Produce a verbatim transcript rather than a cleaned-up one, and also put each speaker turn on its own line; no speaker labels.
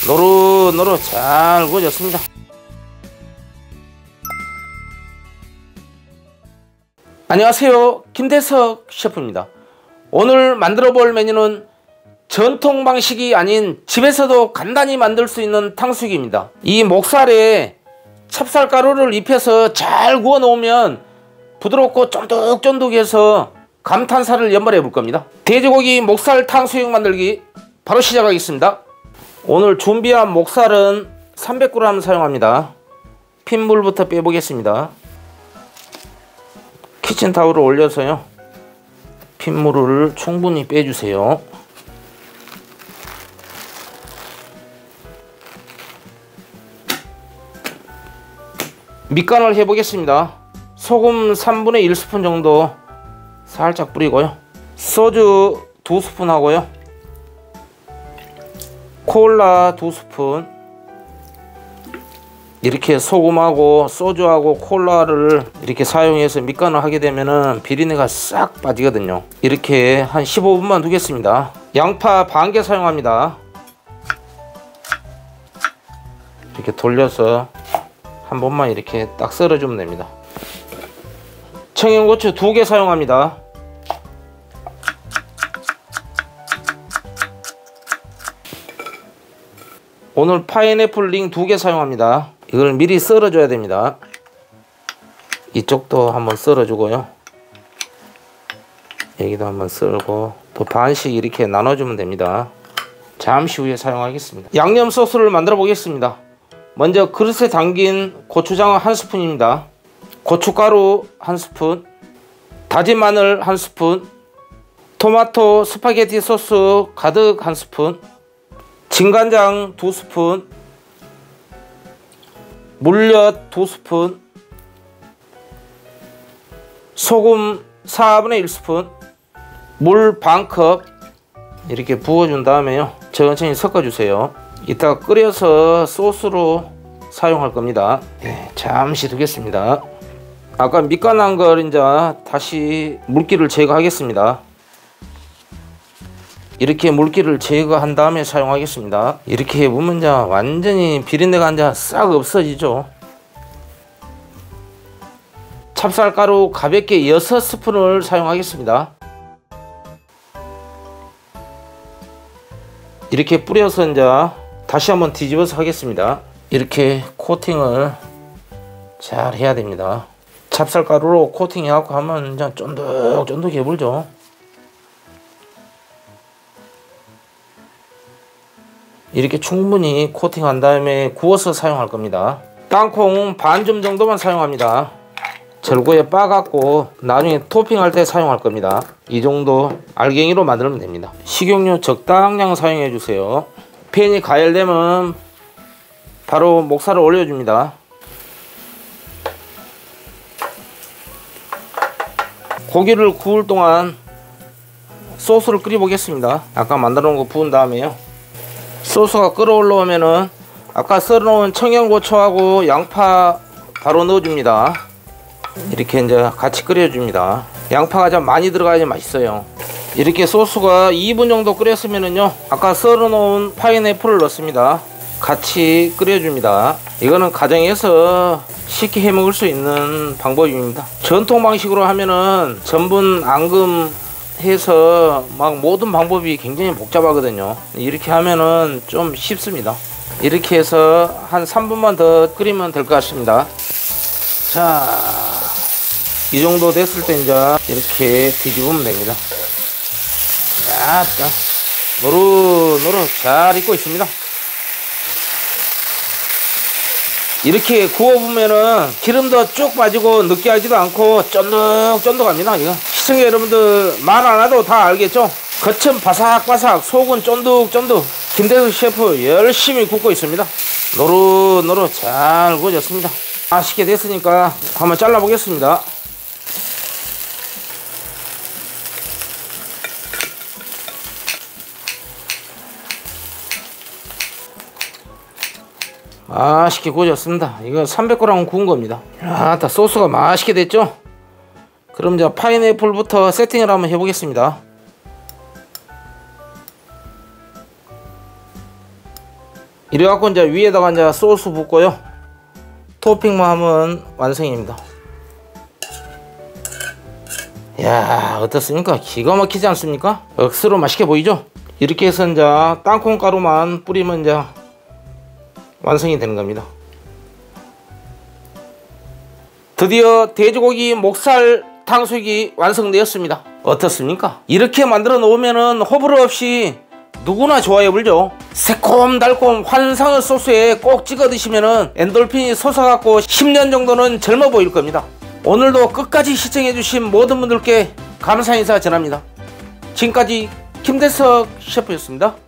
노릇노릇 잘 구워졌습니다. 안녕하세요, 김대석 셰프입니다. 오늘 만들어 볼 메뉴는 전통 방식이 아닌 집에서도 간단히 만들 수 있는 탕수육입니다. 이 목살에 찹쌀가루를 입혀서 잘 구워 놓으면 부드럽고 쫀득쫀득해서 감탄사를 연발해 볼 겁니다. 돼지고기 목살 탕수육 만들기 바로 시작하겠습니다. 오늘 준비한 목살은 삼백 그램 사용합니다. 핏물부터 빼보겠습니다. 키친타올을 올려서요, 핏물을 충분히 빼주세요. 밑간을 해보겠습니다. 소금 삼분의 일 스푼 정도 살짝 뿌리고요, 소주 두 스푼 하고요, 콜라 두 스푼. 이렇게 소금하고 소주하고 콜라를 이렇게 사용해서 밑간을 하게 되면은 비린내가 싹 빠지거든요. 이렇게 한 십오 분만 두겠습니다. 양파 반 개 사용합니다. 이렇게 돌려서 한 번만 이렇게 딱 썰어주면 됩니다. 청양고추 두 개 사용합니다. 오늘 파인애플 링 두 개 사용합니다. 이걸 미리 썰어 줘야 됩니다. 이쪽도 한번 썰어 주고요, 여기도 한번 썰고 또 반씩 이렇게 나눠 주면 됩니다. 잠시 후에 사용하겠습니다. 양념 소스를 만들어 보겠습니다. 먼저 그릇에 담긴 고추장 한 스푼입니다. 고춧가루 한 스푼, 다진 마늘 한 스푼, 토마토 스파게티 소스 가득 한 스푼, 진간장 두 스푼, 물엿 두 스푼, 소금 사분의 일 스푼, 물 반 컵 이렇게 부어준 다음에요, 천천히 섞어주세요. 이따가 끓여서 소스로 사용할 겁니다. 네, 잠시 두겠습니다. 아까 밑간한 걸 이제 다시 물기를 제거하겠습니다. 이렇게 물기를 제거한 다음에 사용하겠습니다. 이렇게 해보면 이제 완전히 비린내가 이제 싹 없어지죠. 찹쌀가루 가볍게 여섯 스푼을 사용하겠습니다. 이렇게 뿌려서 이제 다시 한번 뒤집어서 하겠습니다. 이렇게 코팅을 잘 해야 됩니다. 찹쌀가루로 코팅 해갖고 하면 이제 쫀득쫀득해 보이죠. 이렇게 충분히 코팅한 다음에 구워서 사용할 겁니다. 땅콩 반줌 정도만 사용합니다. 절구에 빻아갖고 나중에 토핑할 때 사용할 겁니다. 이 정도 알갱이로 만들면 됩니다. 식용유 적당량 사용해 주세요. 팬이 가열되면 바로 목살을 올려줍니다. 고기를 구울 동안 소스를 끓여 보겠습니다. 아까 만들어 놓은 거 부은 다음에요, 소스가 끓어올라오면은 아까 썰어놓은 청양고추하고 양파 바로 넣어줍니다. 이렇게 이제 같이 끓여줍니다. 양파가 좀 많이 들어가야 맛있어요. 이렇게 소스가 이 분 정도 끓였으면은요, 아까 썰어놓은 파인애플을 넣습니다. 같이 끓여줍니다. 이거는 가정에서 쉽게 해 먹을 수 있는 방법입니다. 전통 방식으로 하면은 전분 앙금 해서 막 모든 방법이 굉장히 복잡하거든요. 이렇게 하면은 좀 쉽습니다. 이렇게 해서 한 삼 분만 더 끓이면 될 것 같습니다. 자, 이 정도 됐을 때 이제 이렇게 뒤집으면 됩니다. 야따 노릇노릇 잘 익고 있습니다. 이렇게 구워보면은 기름도 쭉 빠지고 느끼하지도 않고 쫀득쫀득합니다. 이거 시청자 여러분들 말 안 해도 다 알겠죠? 겉은 바삭바삭, 속은 쫀득쫀득. 김대석 셰프 열심히 굽고 있습니다. 노릇노릇 잘 구워졌습니다. 맛있게 됐으니까 한번 잘라 보겠습니다. 맛있게 구워졌습니다. 이거 삼백 그램 구운 겁니다. 아따, 소스가 맛있게 됐죠? 그럼 이제 파인애플부터 세팅을 한번 이래갖고 이제 위에다가 이제 소스 붓고요. 토핑만 하면 완성입니다. 이야, 어떻습니까? 기가 막히지 않습니까? 억수로 맛있게 보이죠? 이렇게 해서 이제 땅콩 가루만 뿌리면 이제 완성이 되는 겁니다. 드디어 돼지고기 목살 탕수육이 완성되었습니다. 어떻습니까? 이렇게 만들어 놓으면은 호불호 없이 누구나 좋아해 불죠. 새콤달콤 환상의 소스에 꼭 찍어 드시면은 엔돌핀이 솟아갖고 십 년 정도는 젊어 보일 겁니다. 오늘도 끝까지 시청해 주신 모든 분들께 감사 인사 전합니다. 지금까지 김대석 셰프였습니다.